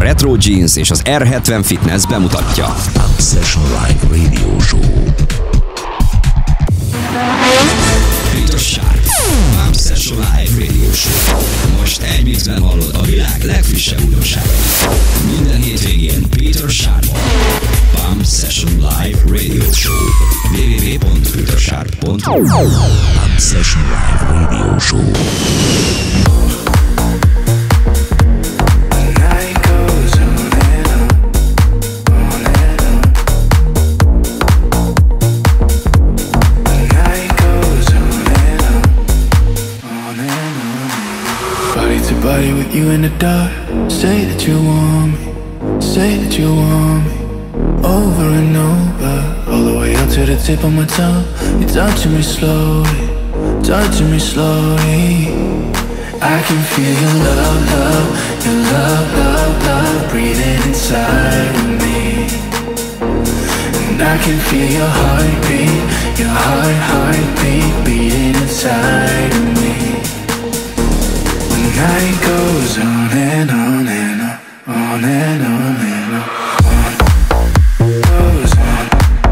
Retro Jeans és az R70 Fitness bemutatja. Session Live Radio Show. Peter Sharp. Session Live Radio Show. Most egy mixben hallod a világ legfrissebb újdonságait. Minden hétvégén Peter Sharp. Pump Session Live Radio Show. www.petersharp.com. Pump Session Live Radio Show. Body with you in the dark. Say that you want me. Say that you want me. Over and over. All the way up to the tip of my tongue. You're touching me slowly. Touching me slowly. I can feel your love, love. Your love, love, love. Breathing inside of me. And I can feel your heartbeat. Your heartbeat. Beating inside of me. Night goes on and on and on, on and on and on. Goes on,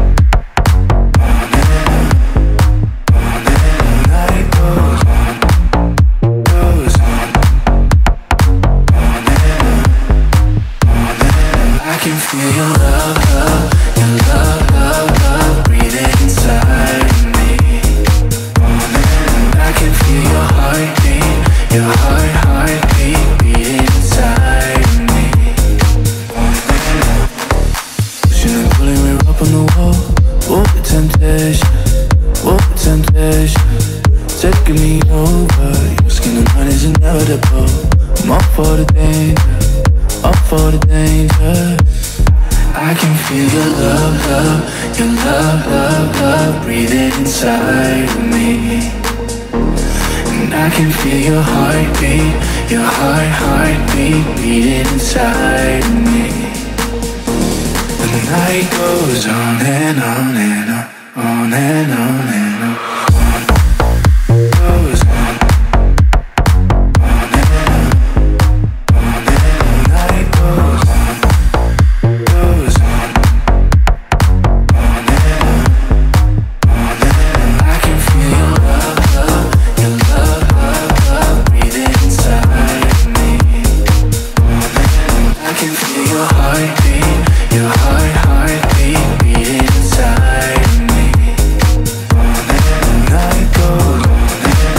on and on, on and on. Night goes on, goes on, on and on, on and on. I can feel your love, love, your love, love, love, breathing inside of me. On and on. I can feel your heartbeat. Your heartbeat beating inside of me. Pushing and pulling, we're up on the wall. Oh, the temptation, oh, the temptation, taking me over. Your skin and mine is inevitable. I'm up for the danger, up for the danger. I can feel your love, love, your love, love, love, breathing inside of me. I can feel your heartbeat, your heartbeat beating inside of me. And the night goes on and on and on, on and on and on. Goes on, on and on, on and on. Night goes on, goes on, on and on, on and on. I can feel your love, love, your love. I can feel your heartbeat, your heartbeat beating inside of me. And the night goes on and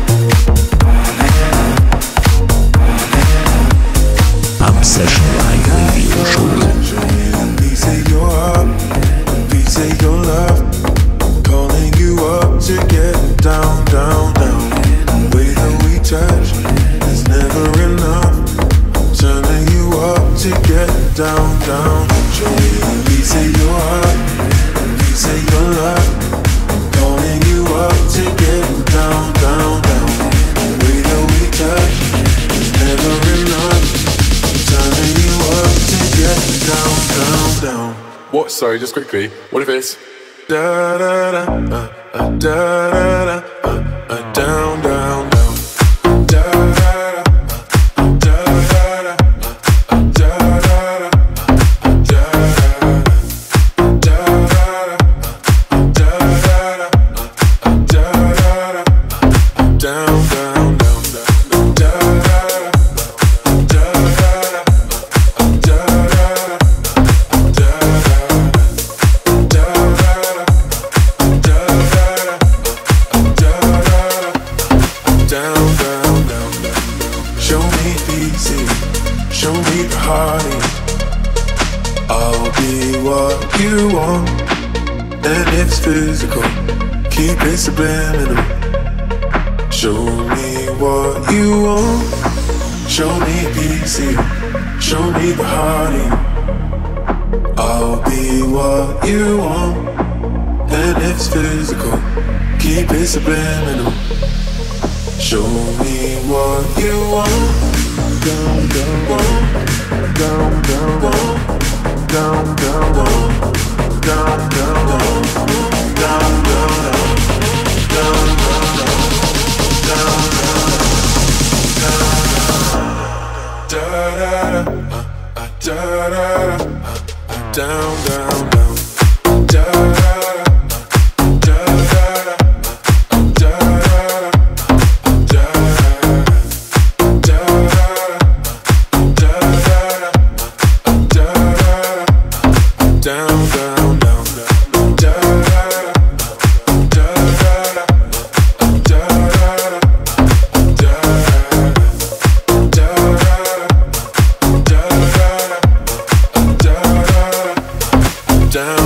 on, on and on. Pump Session Live Radio Show. Please say you're up, please say your love. Calling you up to get down, down, down. The way that we touch is never enough. Turning you up to get down, down. Show me, please say you're up, please say your love. Calling you up to get down, down, down. The way that we touch is never enough. Turning you up to get down, down, down. What? Sorry, just quickly. What if it's Da da da, da da da, down, down, down. Keep it subliminal. Show me what you want. Show me PC. Show me the heart in you. I'll be what you want. And it's physical. Keep it subliminal. Show me what you want. Down, down, down, down, down, down, down, down, down, down, down. Down.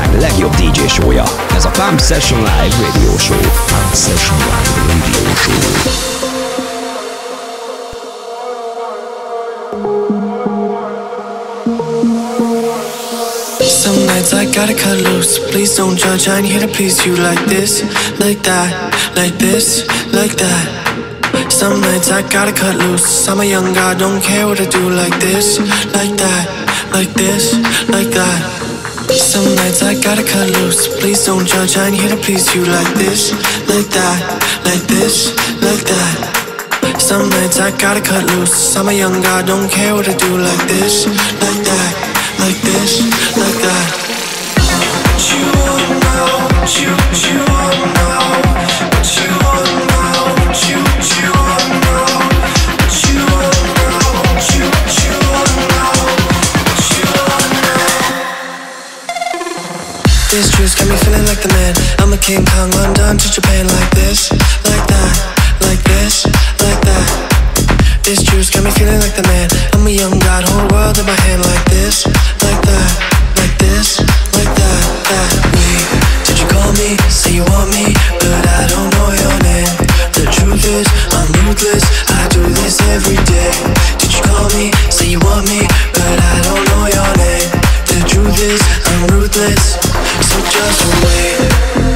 világ legjobb DJ show-ja. Ez a Pump Session Live Radio Show. Pump Session Live Radio Show. Some nights I gotta cut loose. Please don't judge, I ain't here to please you. Like this, like that, like this, like that. Some nights I gotta cut loose. I'm a young guy, don't care what I do. Like this, like that, like this, like that. Some nights I gotta cut loose. Please don't judge, I ain't here to please you. Like this, like that, like this, like that. Some nights I gotta cut loose. I'm a young guy, don't care what I do. Like this, like that, like this, like that. What you want now? What you want now? What you want now? What you want now? What you want now? What you want now? What you want now? These truths got me feeling like the man. I'm a King Kong, London to Japan. Like this, like that, like this, like that. This juice got me feeling like the man. I'm a young god, whole world in my hand. Like this, like that, like this, like that, that. Wait, did you call me? Say you want me, but I don't know your name. The truth is, I'm ruthless, I do this every day. Did you call me? Say you want me, but I don't know your name. The truth is, I'm ruthless, so just wait.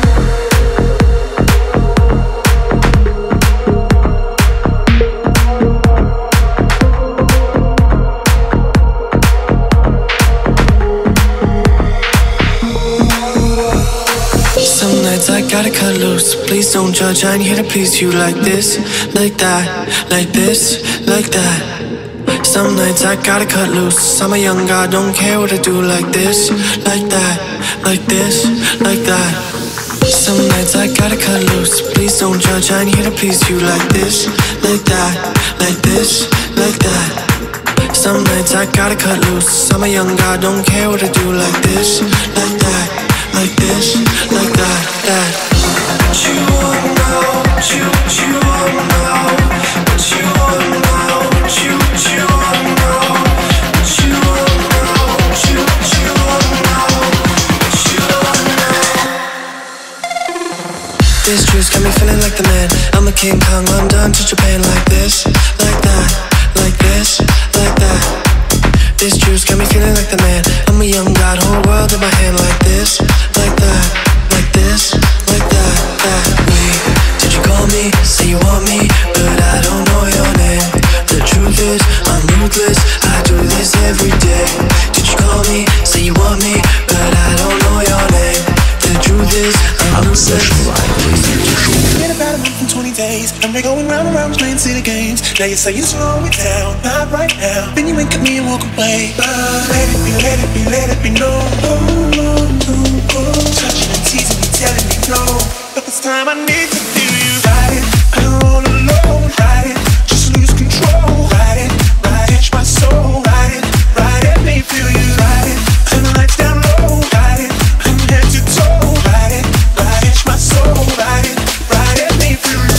I gotta cut loose. Please don't judge, I ain't here to please you. Like this, like that, like this, like that. Some nights I gotta cut loose. I'm a young guy, don't care what I do. Like this, like that, like this, like that. Some nights I gotta cut loose. Please don't judge, I ain't here to please you. Like this, like that, like this, like that. Some nights I gotta cut loose. I'm a young guy, don't care what I do. Like this, like that, like this, like that, that. What you want now? What you want now? What you want now? What you want now? What you want now? What you want now? What you want now? This juice got me feeling like the man. I'm a King Kong, London to Japan. Like this, like that, like this, like that. This juice got me feeling like the man. I'm a young god, whole world in my hand. Like this, like that, like this, like that, that. Wait, did you call me? Say you want me, but I don't know your name. The truth is, I'm ruthless, I do this every day. Did you call me? Say you want me, but I don't know your name. The truth is, I'm ruthless. Been about a month and 20 days, and we're going round and round playing city games. Now you say you slow it down, not right now. Then you wink at me and walk away. But let it be, let it be, let it be known. Touching and teasing me, telling me no. But this time I need to feel you. Ride it, I don't all alone. Ride it, just lose control. Ride it, catch my soul. Ride it, make me feel you. Ride it, turn the lights down low. Ride it, I'm head to toe. Ride it, catch my soul. Ride it, make me feel you.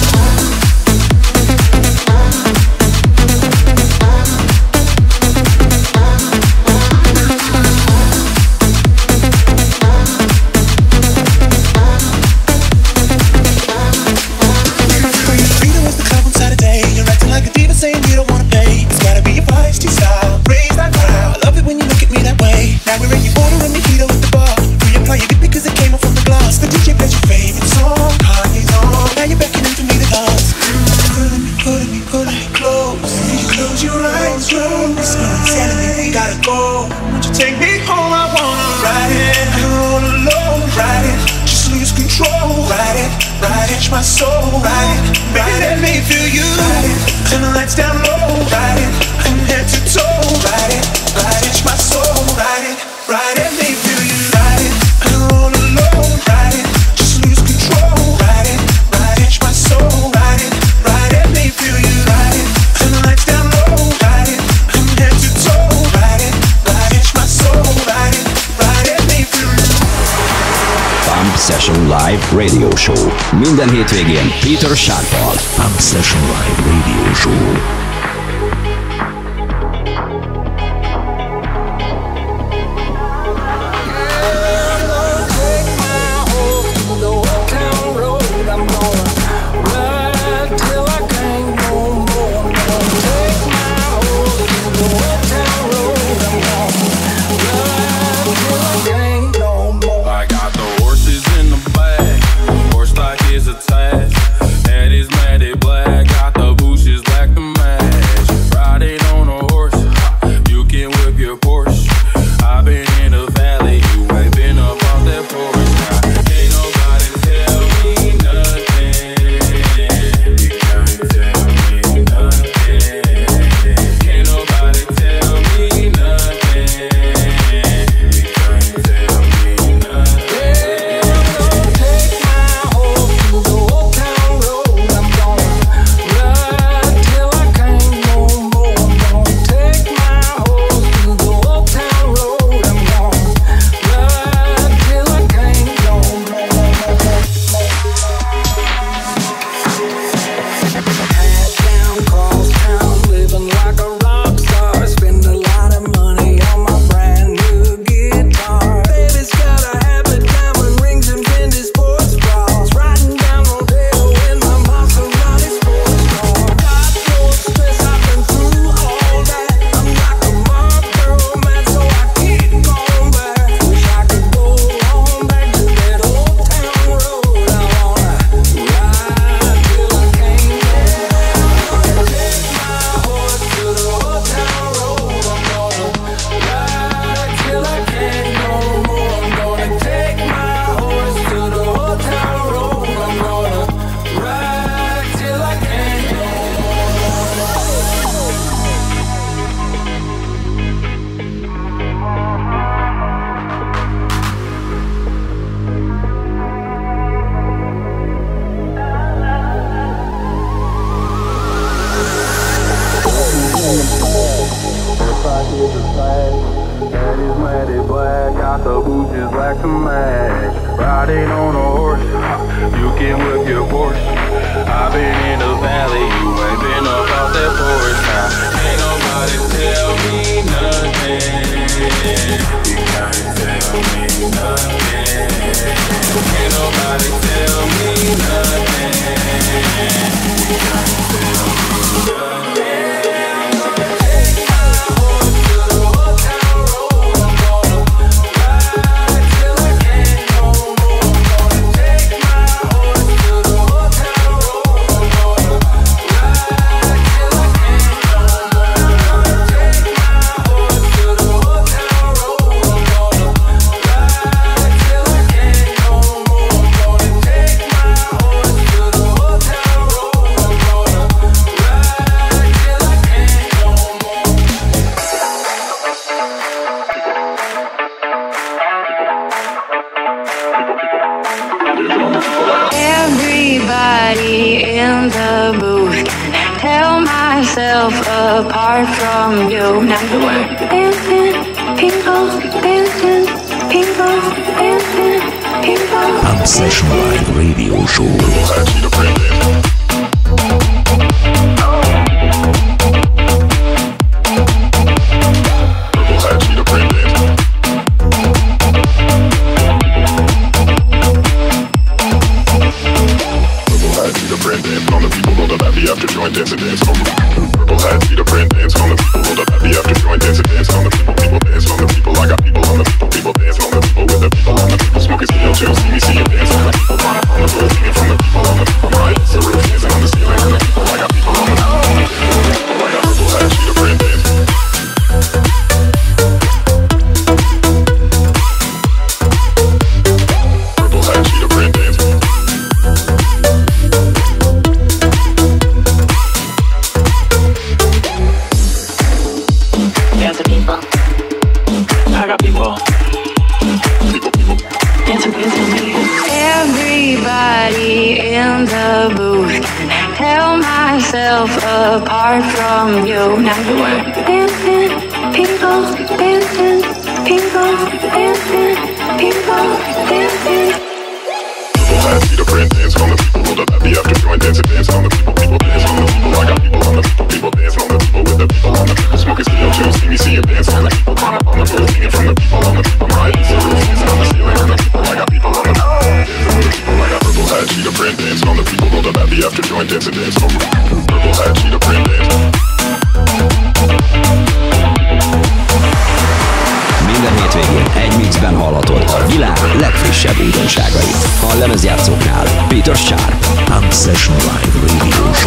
Now we're in your order and Nikita with the bar. Reapply your beat because it came off from the glass. The DJ plays your favorite song, Kanye's on. Now you're beckoning for me to dance. Pulling me close. Did you close your eyes, Rose? You're telling me we gotta go. Won't you take me home? I wanna ride it. I'm all alone. Ride it, just lose control. Ride it, catch my soul. Ride it, baby, let me feel you. Ride it, turn the lights down low. Ride it, I'm head to toe. Ride it, catch my soul. Ride it, make me feel you. Ride it, I'm all alone. Ride it, just lose control. Ride it, catch my soul. Ride it, make me feel you. Ride it, turn the lights down low. Ride it, I'm head to toe. Ride it, catch my soul. Ride it, make me feel you. Pump Session Live Radio Show. Minden hétvégén Peter Sharp-al. Pump Session Live Radio Show. And his matted black, got the boots just like some mash. Riding on a horse, you can whip your Porsche. I've been in the valley, you ain't been up out that porch. Ain't nobody tell me nothing. You can't tell me nothing. Ain't nobody tell me nothing. You can't tell me nothing. Apart from you, now you were dancing, people, dancing, people, dancing, people. Obsession Live Radio Show. Apart from you, now you were dancing, people, dancing, people, dancing, people, dancing. See the friend dance on the people, roll up happy after joint dancing, dance on the people, people dance on the people. I got people on the people, people dance on the people with the people on the people. Smoking CO2, see me, see you dance on the people, climb up on the roof, singing from the people on the people. My head is the roof, dancing on the ceiling on the people. I got people on the people, dancing on the people. I got purple hat, see the friend dance on the people, roll up happy after joint dancing, dance on the people. Purple hat, see the friend dance. Minden hétvégén egy mixben hallhatod a világ legfrissebb újdonságait. A lemezjátszóknál Peter Sharp. Obsession Live Radio Show.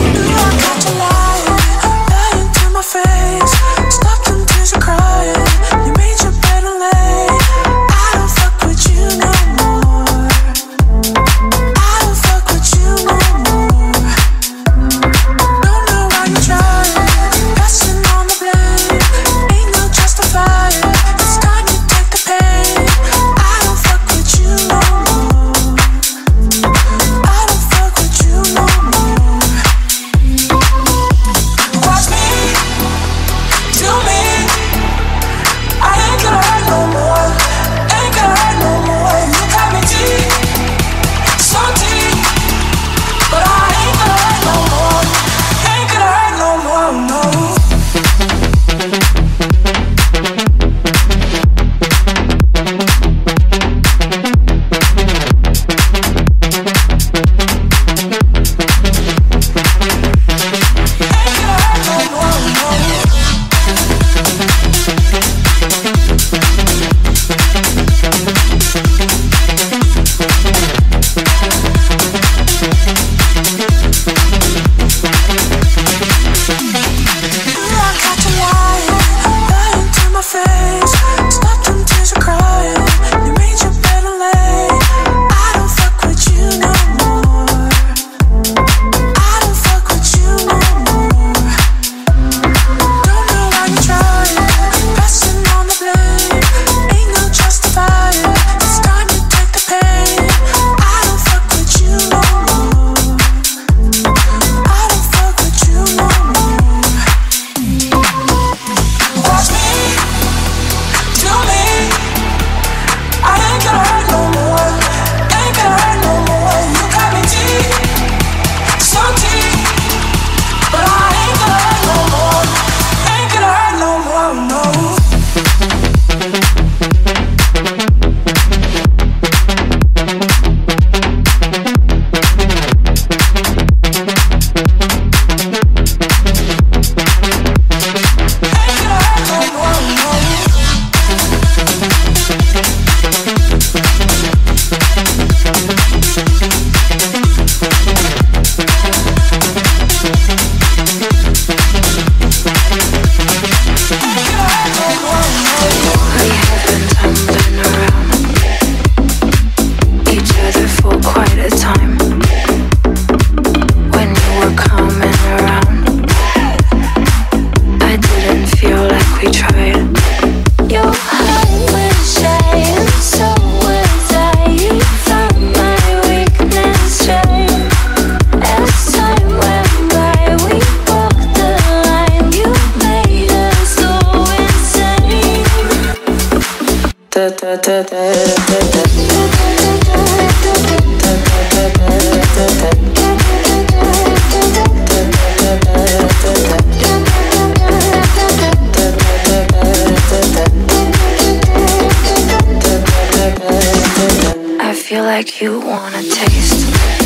I feel like you wanna taste.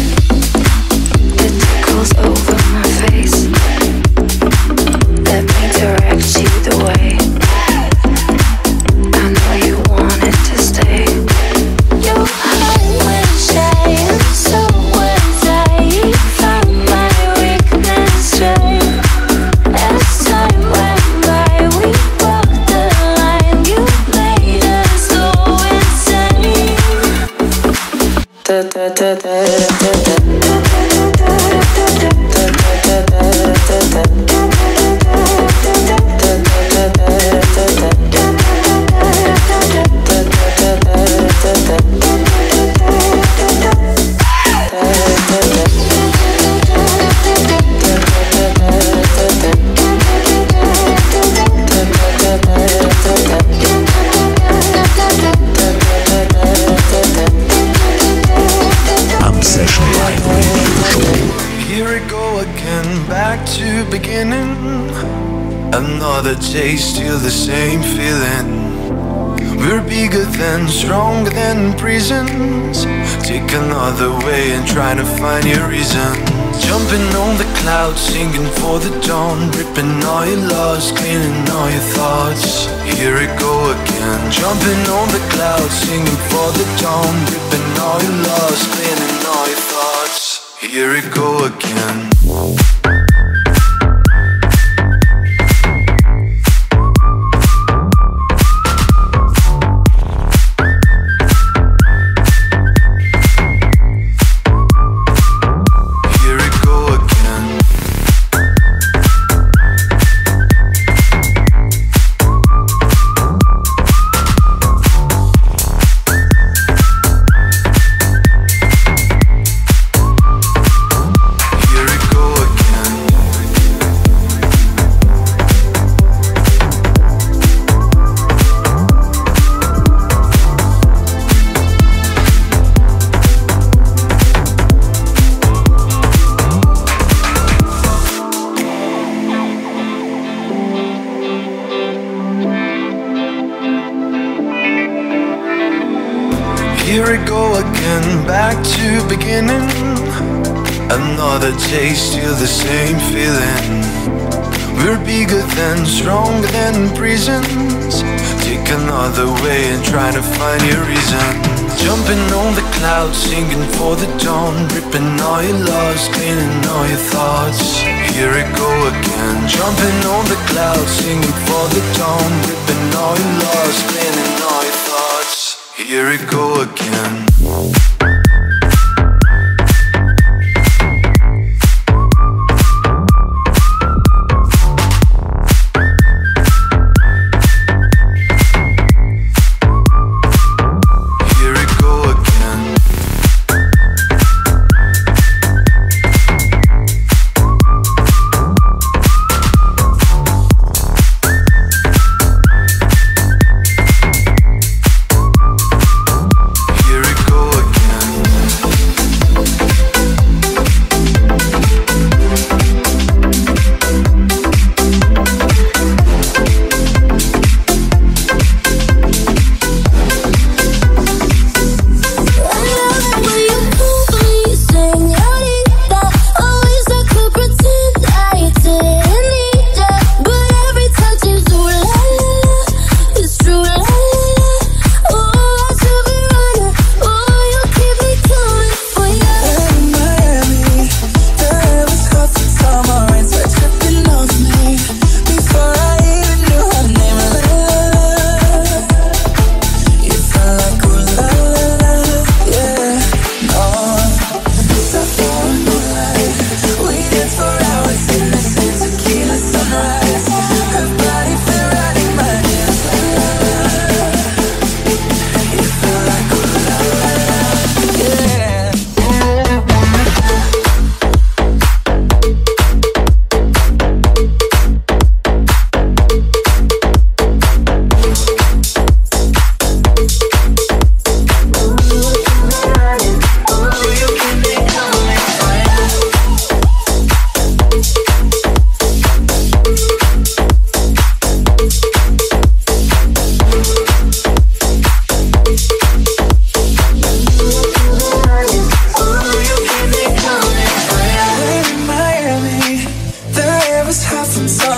It tickles over my face. Let me direct you the way. I know you want it to stay. Your heart will shine, so was I. Found my weakness right. As time went by, we walked the line. You made us go insane. Da da da da da da. Another chase, still the same feeling. We're bigger than, stronger than prisons. Take another way and try to find your reason. Jumping on the clouds, singing for the dawn. Ripping all your lost, cleaning all your thoughts. Here we go again. Jumping on the clouds, singing for the dawn. Ripping all your lost, cleaning all your thoughts. Here we go again. Here we go again, back to beginning. Another chase, still the same feeling. We're bigger than, stronger than prisons. Take another way and try to find your reason. Jumping on the clouds, singing for the dawn. Ripping all your lost, cleaning all your thoughts. Here we go again. Jumping on the clouds, singing for the dawn. Ripping all your lost, cleaning all your thoughts. Here we go again. Here we go.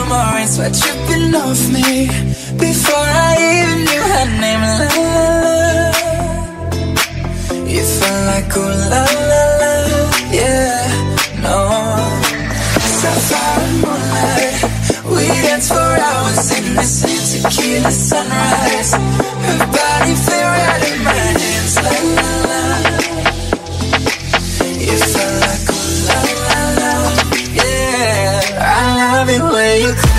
no more rain, sweat dripping off me. Before I even knew her name, la la la. You felt like ooh la la la, yeah, no. Sapphire moonlight, we danced for hours in the same tequila sunrise. Her body fit right in my hands, la la la. You felt like ooh la la la, yeah. I love it when you cry.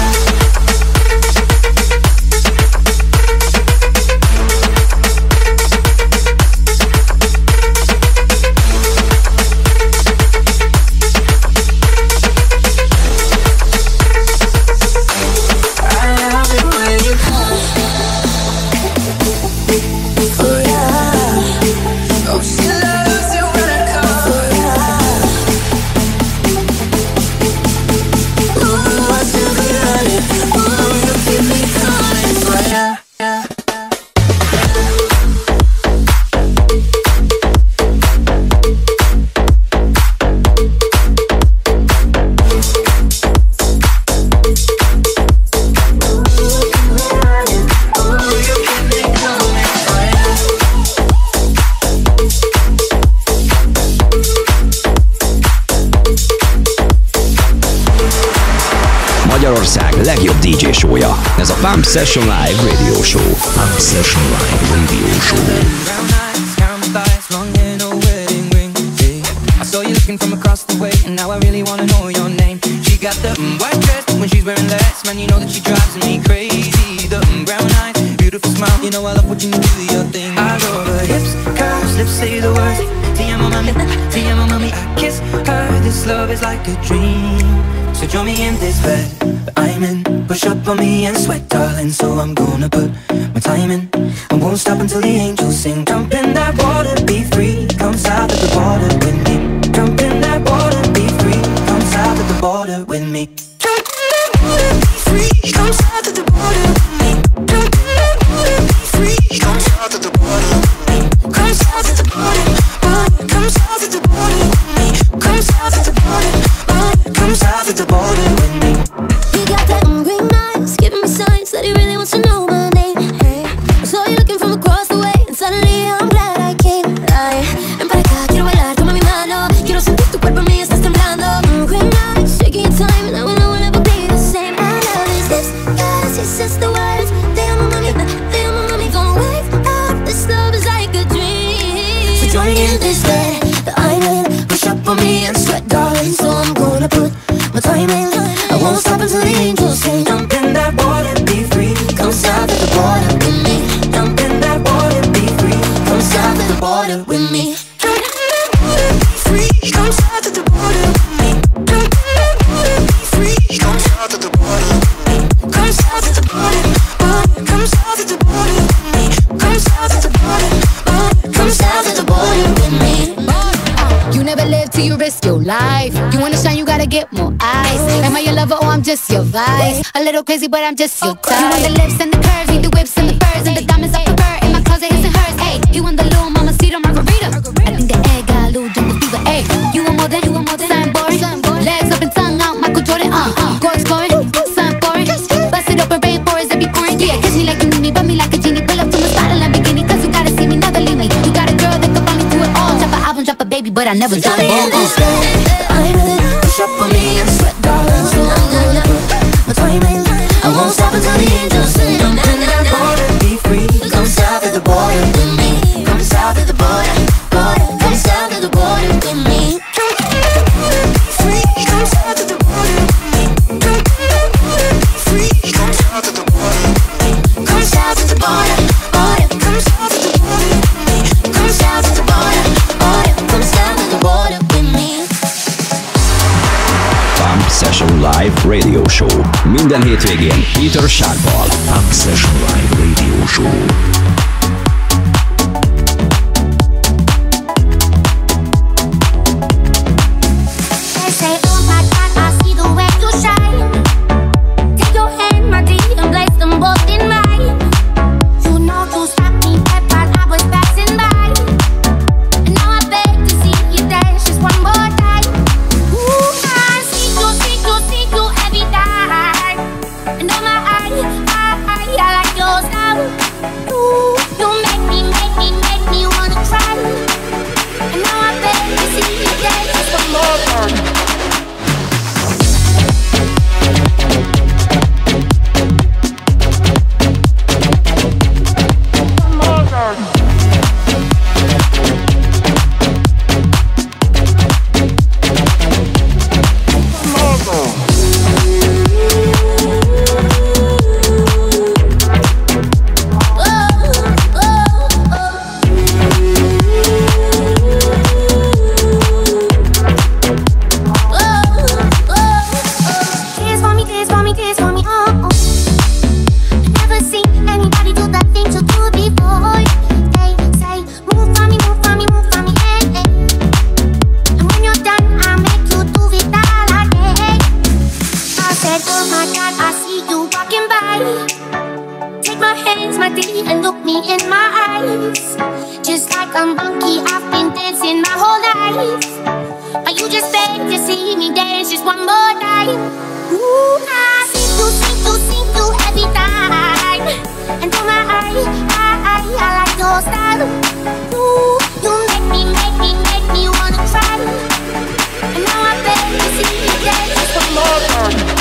Magyarország legjobb DJ show-ja. Ez a Pump Session Live Radio Show. Pump Session Live Radio Show. Brown eyes, caramel thighs, long hair, no wedding ring. Hey, I saw you looking from across the way, and now I really wanna know your name. She got the white dress when she's wearing less, man, you know that she drives me crazy. The brown eyes, beautiful smile, you know I love watching you do your thing. I love her hips, curves, lips say the words. Te amo mami, I kiss her. This love is like a dream. So join me in this bed that I'm in. Push up on me and sweat, darling. So I'm gonna put my time in. I won't stop until the angels sing. Jump in that water, be free. Come south of the border with me. Jump in that water, be free. Come south of the border with me. Jump in that water, be free. Come south of the border with me. Jump in that water, be free. Come south of the border with me. Come south of the border, border. Come south of the border with me. Come south of the border, border. Come south of the border with me. He got that green eyes, giving me signs that he really wants to know my name. Hey, I saw you looking from across the way, and suddenly I'm glad I came. Ay, ven para acá, quiero bailar, toma mi mano. Quiero sentir tu cuerpo en mí, estás temblando. Green eyes, taking your time, and I will never be the same. I love his lips, yes, he says the words. Te amo mami, don't wake up. This love is like a dream. So join me in this bed that I'm in. Push up on me and sweat, darling. So I'm gonna put my time in. I won't stop until the angels sing. Jump in that water, be free. Come south of the border with me. Jump in that water, be free. Come south of the border with me. Jump in that water, be free. Come south of the border with me. Jump in that water, be free. Come south of the border with me. Come south of the border, border. Come south of the border with me. Come south of the border, border. Come south of the border with me. You never live till you risk your life. You wanna shine, you gotta get more eyes. Am I your lover or I'm just your vice? A little crazy, but I'm just your type. You want the lips and the curves, need the whips and the furs, and the diamonds I prefer. In my closet, his and hers. Hey, you want the little mama cedar margarita? I think the egg got a little jungle fever. Hey, you want more than Sunboy. Legs up and tongue out, Michael Jordan. Go exploring, sun pouring. Bust it open, rainforest, it be pouring. Yeah, kiss me like a mini, rub me like a genie. Pull up to my spot, a Lamborghini, 'cause you gotta see me, never leave me. You got a girl that can finally do it all. Drop an album, drop a baby, but I never drop a ball. I'm in. Push up on me and sweat, darling. So I'm gonna put my time in. I won't stop until the angels sing. Jump in that water, be free. Come south of the border with me. Come south of the border, border. Come south of the border with me. Jump in that water, be free. Come south of the border with me. Jump in that water, be free. Come south of the border with me. Come south of the border, border. Come south of the border with me. Come south of the border, border. Come south of the border with me. Pump Session Live Radio Show. Minden hétvégén Peter Sharp-al. Pump Session Live Radio Show. Every time lie. Take my hands, my D, and look me in my eyes. Just like a monkey, I've been dancing my whole life. But you just beg to see me dance just one more time. Ooh, I sing through every time. And through my I like your style. Ooh, you make me wanna cry. And now I beg to see you dance just one more time.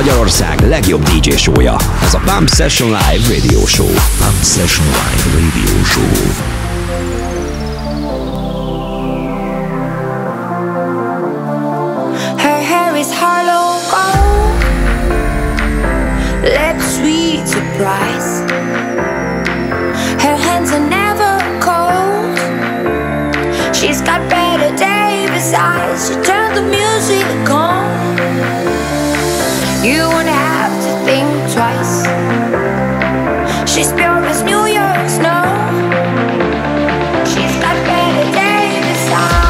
Magyarország legjobb DJ show-ja. Ez a Pump Session Live Radio Show. Pump Session Live Radio Show. Her hair is hollow gold, lips sweet surprise. Her hands are never cold. She's got better Davis eyes. She turned the music on. You won't have to think twice. She's pure as New York snow. She's got better Davis eyes.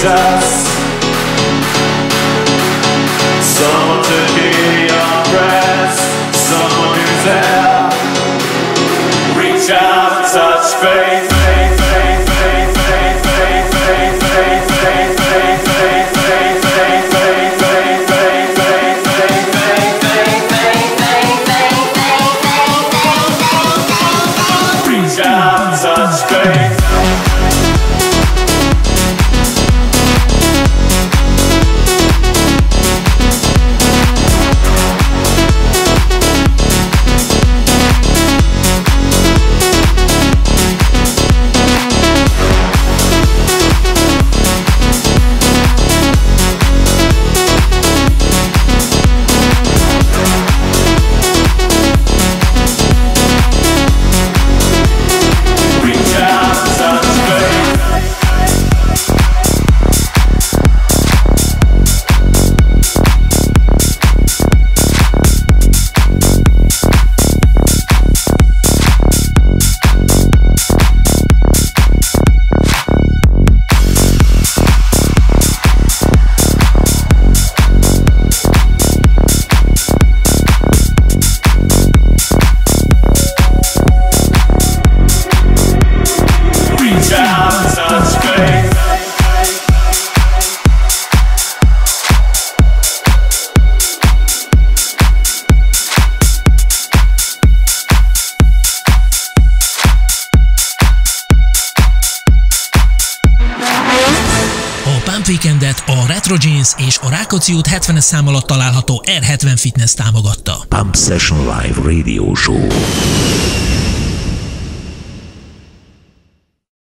just someone to hear your prayers, someone who's there. Reach out and touch faith. Weekendet a Retro Jeans és a Rákóczi út 70-es szám alatt található R70 Fitness támogatta. Pump Session Live Radio Show.